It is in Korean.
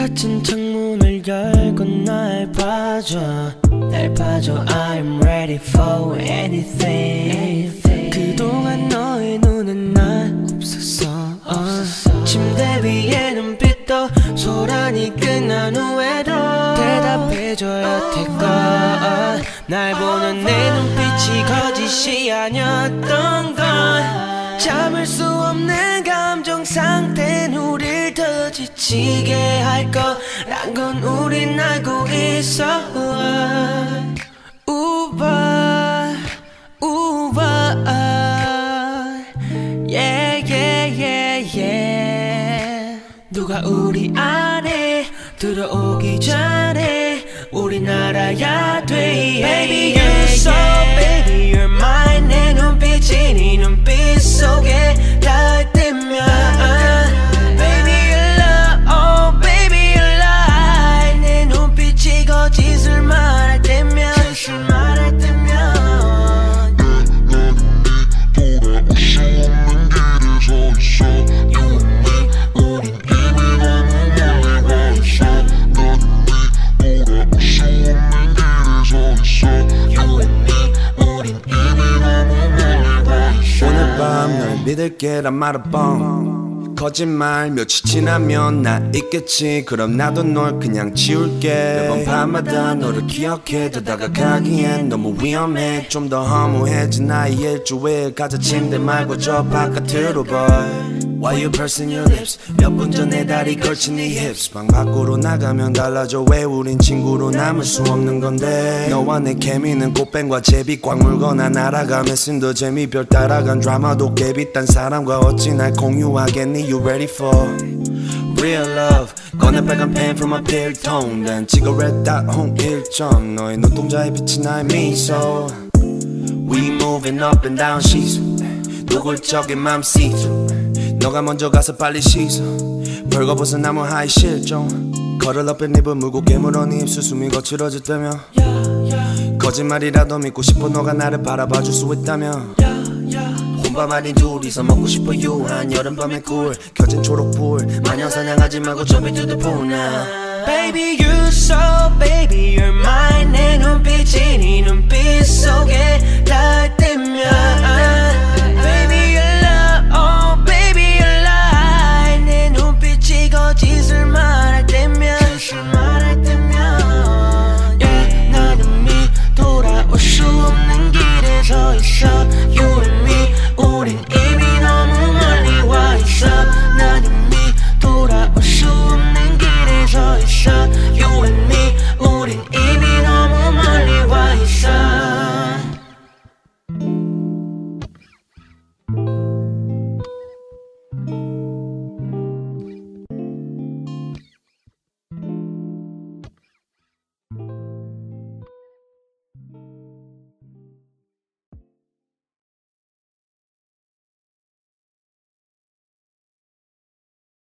닫힌 창문을 열고 날 봐줘 I'm ready for anything. 그동안 너의 눈은 난 없었어. 침대 위에 눈빛도 소란이 끝난 후에도 대답해줘야 될까. 날 보는 내 눈빛이 거짓이 아니었던 건 참을 수 없는 감정 상태는 우릴 더 지치게 할 거란 건 우린 알고 있어. 우와 우와 yeah yeah yeah yeah. 누가 우리 안에 들어오기 전에 우린 알아야 돼. Baby you're so baby you're mine. 내 눈빛이 네 눈빛 속에 닿을 때면 Baby you're love oh baby you're lie. 내 눈빛이 거짓을 말할 때면 오늘 밤 널 믿을게란 말아봐. 거짓말 며칠 지나면 나 있겠지. 그럼 나도 널 그냥 지울게. 매번 밤마다 너를 기억해. 더 다가가기엔 너무 위험해. 좀 더 허무해진 나의 일주일. 가자 침대 말고 저 바깥으로 boy. Why you pursing your lips? 몇 분 전에 다리 걸친 네 hips. 방 밖으로 나가면 달라져. 왜 우린 친구로 남을 수 없는 건데. 너와 내 케미는 꽃뱀과 제비 꽉 물거나 날아가며 쓴 더 재미 별 따라간 드라마도 깨비딴 사람과 어찌 날 공유하겠니. You ready for real love? 꺼내 빨간 펜 from my 필통. 난 cigarette 닷홈 1점. 너의 눈동자에 비친 나의 미소. We moving up and down sheets. 노골적인 맘 see-through. 너가 먼저 가서 빨리 씻어. 벌거벗은 나무 하이 실종. 걸을 up and 입을 물고 깨물어 네 입술 숨이 거칠어질 때면 거짓말이라도 믿고 싶어. 너가 나를 바라봐줄 수 있다면 혼밥 아닌 둘이서 먹고 싶어. 유한 여름밤의 꿀 켜진 초록불 마냥 사냥하지 말고 jump into the pool now. Baby you're so baby you're mine. 내 눈빛이 네 눈빛 속에 닿을 때면